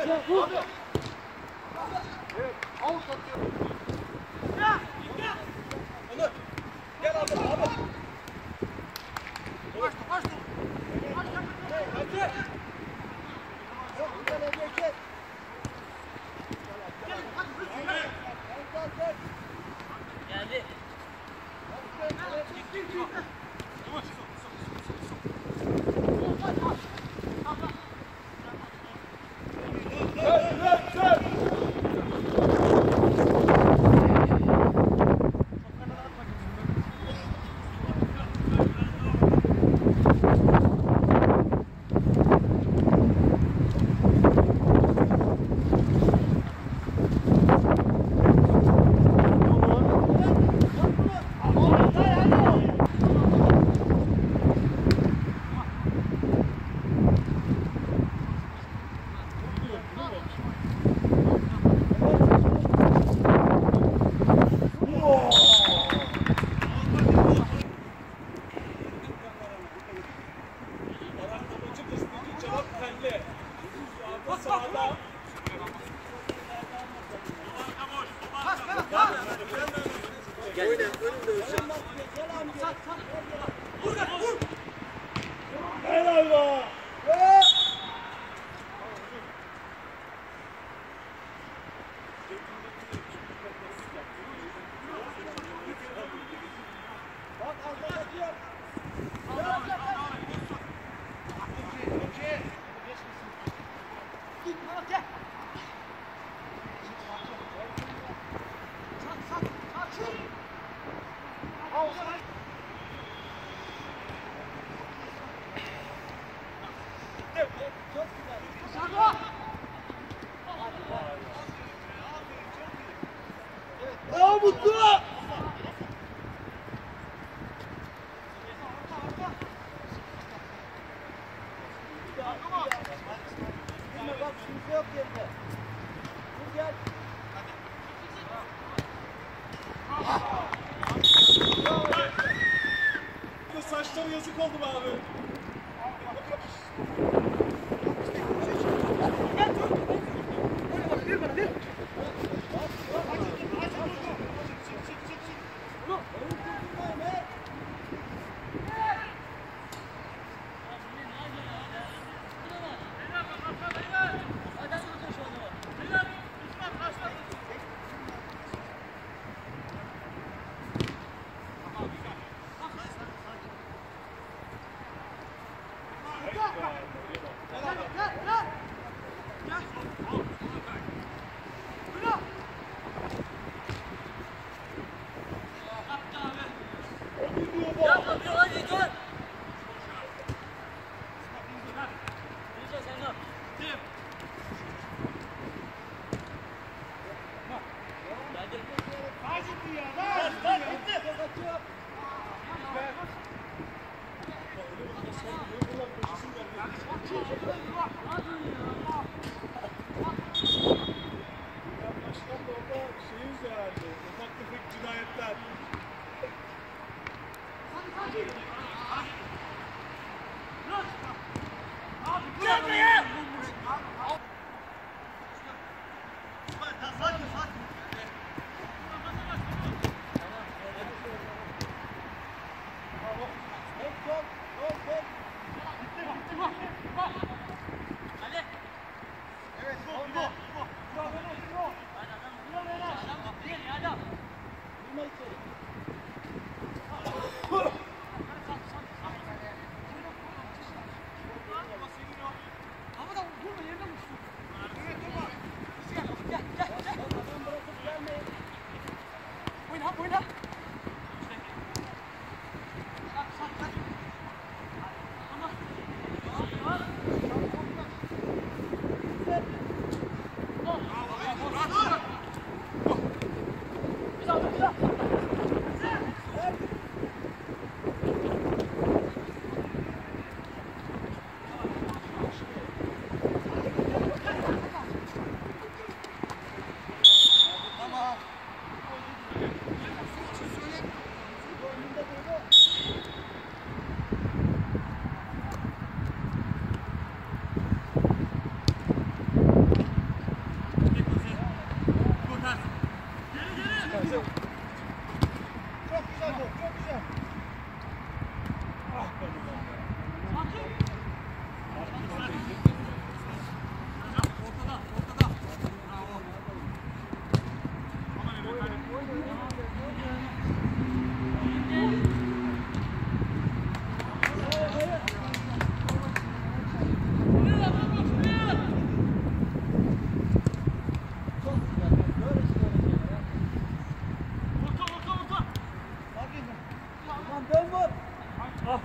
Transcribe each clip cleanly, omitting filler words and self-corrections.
Saçları yazık oldu be abi.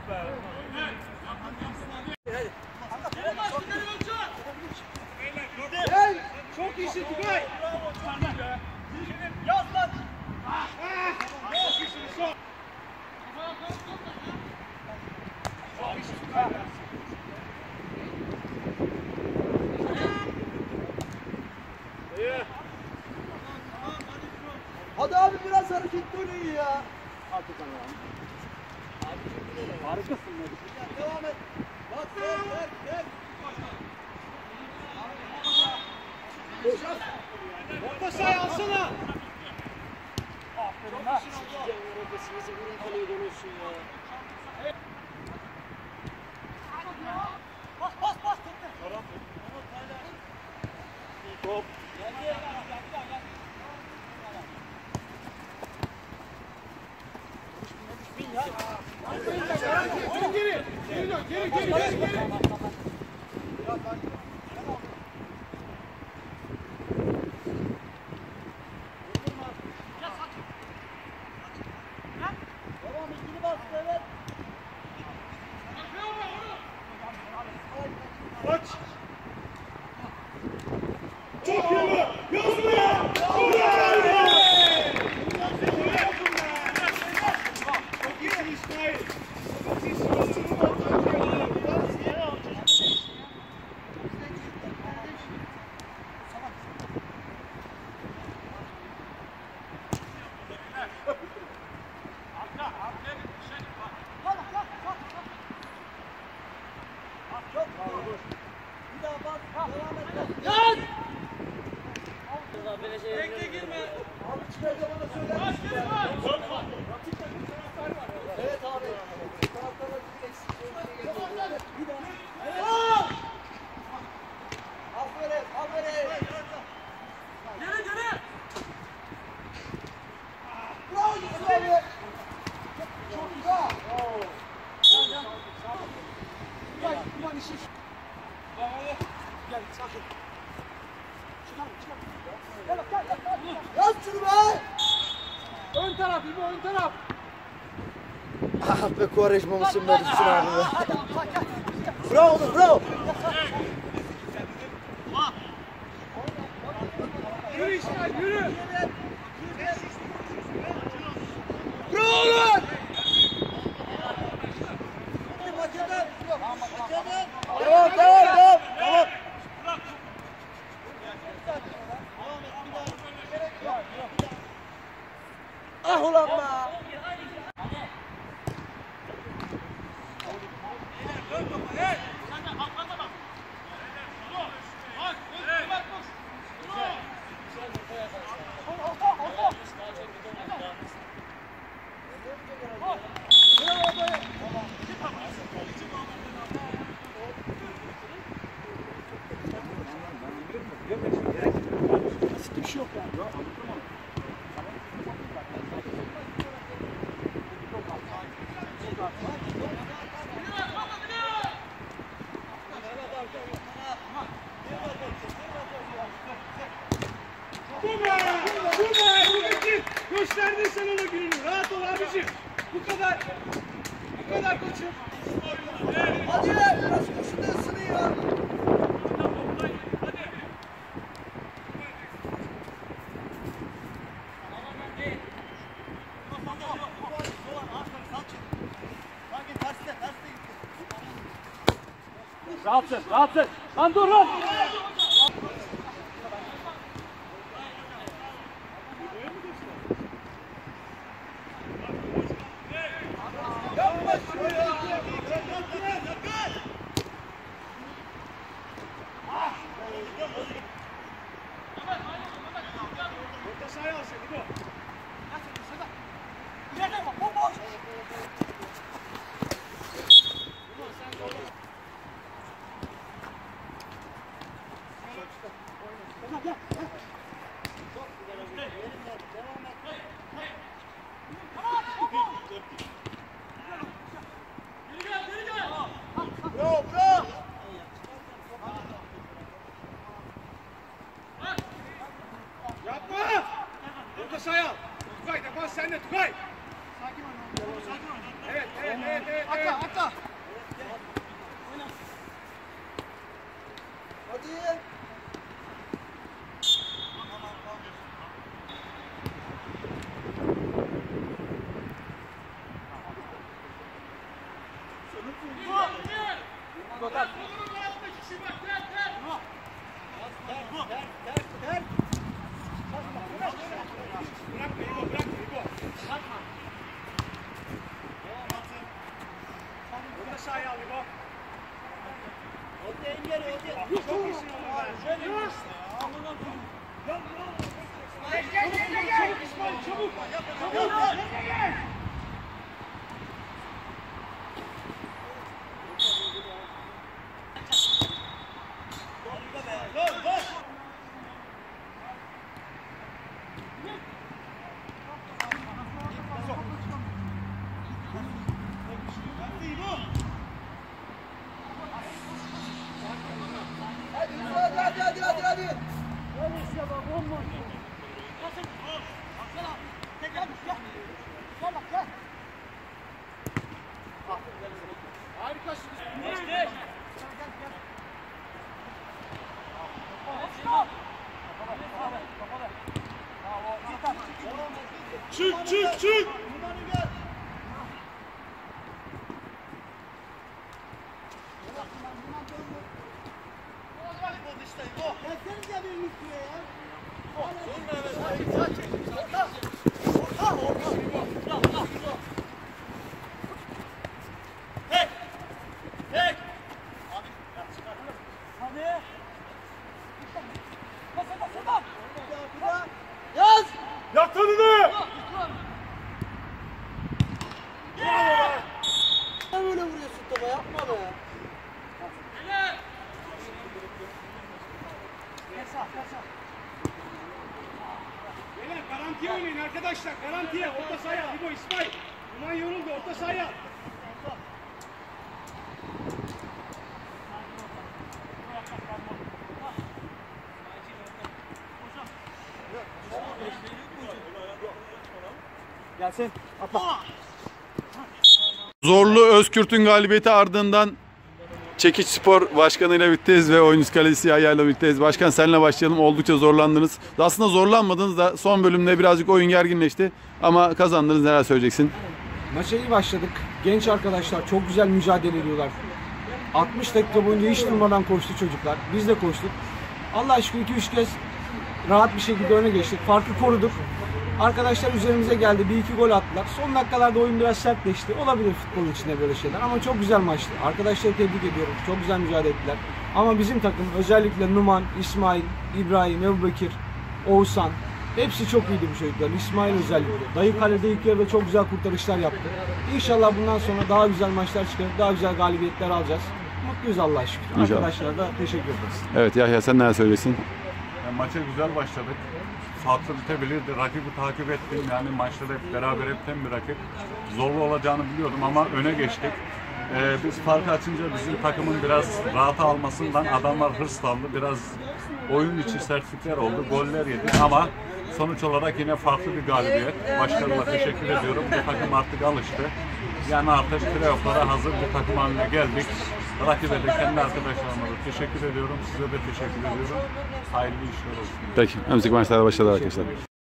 Çok iyisin Tugay. Yaz lan. Çok iyisin son. Hadi abi biraz hareketli oynayın ya. Harikasın. Devam et. Bak gel. Orta sahaya alsana. Aferin ha. Sizin vurun kaleye dönüyorsun ya. Bas. Top. Geri. Devam ikili bastı evet. Aç. Çok iyi bu. Yaz buraya. Çok iyisin İsmail. Çok iyisin. Bir daha bas. Devam et. Yaz! Bekle girme. Abi çıkarca bana söyler misin? Evet abi. Taraftarlar bir eksik. Bir daha. Aferin. Geri! Bravo Yusuf abi. Çok güzel. Ulan işi. Gel sakin. Çıkar. Gel. Yaz şunu be. Ön taraf İbo, ön taraf. Ah be Quaresma mısın be Hüsnü abi be. Bravo. Yürü İsmail, yürü. Bravo oğlum. Devam. Ah ulan be. Bir şey yok yani. Bu be! Gösterdin sen ona gününü. Rahat ol abiciğim. Bu kadar koçum. Hadi biraz koşun ısının ya. Rahatsın. Lan dur lan. Yapma şöyle. Orta sahaya alsın İbo. Çık çık çık. Yaz! Yak tadını. Ne böyle vuruyorsun topa, yapma be. Beyler garantiye oynayın arkadaşlar. Garantiye. Orta sahaya. İbo İsmail. Numan yoruldu. Orta sahaya. Gelsin. Atla. Zorlu Özkürt'ün galibiyeti ardından Çekiç Spor Başkanı ile birlikteyiz ve oyuncusu kalesi Yahya ile birlikteyiz. Başkan seninle başlayalım. Oldukça zorlandınız. Aslında zorlanmadınız da son bölümde birazcık oyun gerginleşti. Ama kazandınız. Neler söyleyeceksin? Maça iyi başladık. Genç arkadaşlar çok güzel mücadele ediyorlar. 60 dakika boyunca hiç durmadan koştu çocuklar. Biz de koştuk. Allah'a şükür 2-3 kez rahat bir şekilde öne geçtik. Farkı koruduk. Arkadaşlar üzerimize geldi. 1-2 gol attılar. Son dakikalarda oyun biraz sertleşti. Olabilir futbolun içinde böyle şeyler. Ama çok güzel maçtı. Arkadaşları tebrik ediyorum. Çok güzel mücadele ettiler. Ama bizim takım özellikle Numan, İsmail, İbrahim, Ebubekir, Oğuzhan hepsi çok iyiydi bu çocuklar. İsmail özellikle. Dayı kalede ilk yarıda çok güzel kurtarışlar yaptı. İnşallah bundan sonra daha güzel maçlar çıkarıp daha güzel galibiyetler alacağız. Mutluyuz Allah'a şükür. İnşallah. Arkadaşlara da teşekkür ederiz. Evet Yahya sen neler söyleyeceksin? Maça güzel başladık. Farklı bitebilirdi. Rakibi takip ettim. Yani maçta da hep beraber biten bir rakip. Zorlu olacağını biliyordum ama öne geçtik. Biz farkı açınca bizim takımın biraz rahata almasından adamlar hırs aldı. Biraz oyun içi sertlikler oldu. Goller yedik ama sonuç olarak yine farklı bir galibiyet. Başkanıma teşekkür ediyorum. Bu takım artık alıştı. Yani artık playoff'lara hazır bir takım haline geldik. Rakibe de kendi arkadaşlarıma da teşekkür ediyorum. Size de teşekkür ediyorum. Hayırlı işler olsun. Peki. Önümüzdeki maçlara başladılar arkadaşlar.